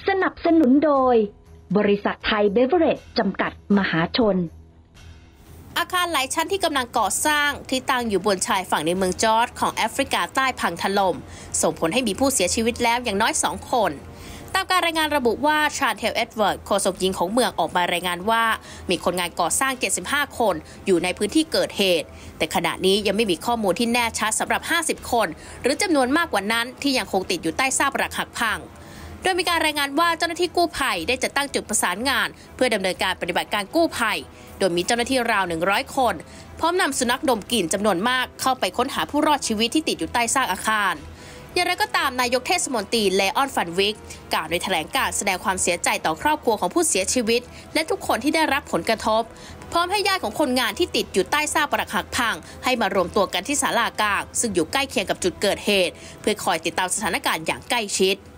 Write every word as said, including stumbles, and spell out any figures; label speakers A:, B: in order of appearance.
A: สนับสนุนโดยบริษัทไทยเบเวอเรจจำกัดมหาชน
B: อาคารหลายชั้นที่กำลังก่อสร้างที่ตั้งอยู่บนชายฝั่งในเมืองจอร์จของแอฟริกาใต้พังถล่มส่งผลให้มีผู้เสียชีวิตแล้วอย่างน้อยสองคนตามการรายงานระบุว่าชาญเทลเอ็ดเวิร์ดโฆษกหญิงของเมืองออกมารายงานว่ามีคนงานก่อสร้างเจ็ดสิบห้าคนอยู่ในพื้นที่เกิดเหตุแต่ขณะนี้ยังไม่มีข้อมูลที่แน่ชัดสำหรับห้าสิบคนหรือจำนวนมากกว่านั้นที่ยังคงติดอยู่ใต้ซากปรักหักพังโดยมีการรายงานว่าเจ้าหน้าที่กู้ภัยได้จัดตั้งจุดประสานงานเพื่อดำเนินการปฏิบัติการกู้ภัยโดยมีเจ้าหน้าที่ราวหนึ่งร้อยคนพร้อมนำสุนัขดมกลิ่นจำนวนมากเข้าไปค้นหาผู้รอดชีวิตที่ติดอยู่ใต้ซากอาคารอย่างไรก็ตามนายกเทศมนตรีเลออนฟันวิกกล่าวในแถลงการแสดงความเสียใจต่อครอบครัวของผู้เสียชีวิตและทุกคนที่ได้รับผลกระทบพร้อมให้ญาติของคนงานที่ติดอยู่ใต้ซากปรักหักพังให้มารวมตัวกันที่ศาลากลางซึ่งอยู่ใกล้เคียงกับจุดเกิดเหตุเพื่อคอยติดตามสถานการณ์อย่างใกล้ชิด